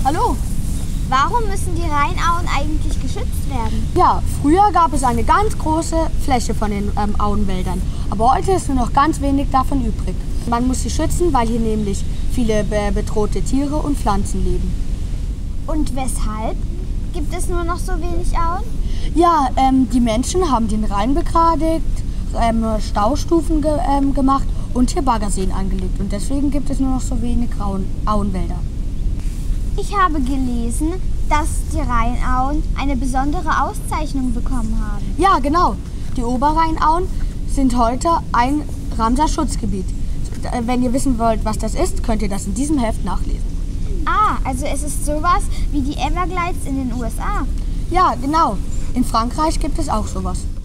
Hallo. Warum müssen die Rheinauen eigentlich geschützt werden? Ja, früher gab es eine ganz große Fläche von den Auenwäldern, aber heute ist nur noch ganz wenig davon übrig. Man muss sie schützen, weil hier nämlich viele bedrohte Tiere und Pflanzen leben. Und weshalb gibt es nur noch so wenig Auen? Ja, die Menschen haben den Rhein begradigt, Staustufen gemacht und hier Baggerseen angelegt. Und deswegen gibt es nur noch so wenig Auenwälder. Ich habe gelesen, dass die Rheinauen eine besondere Auszeichnung bekommen haben. Ja, genau. Die Oberrheinauen sind heute ein Ramsar-Schutzgebiet. Wenn ihr wissen wollt, was das ist, könnt ihr das in diesem Heft nachlesen. Ah, also es ist sowas wie die Everglades in den USA. Ja, genau. In Frankreich gibt es auch sowas.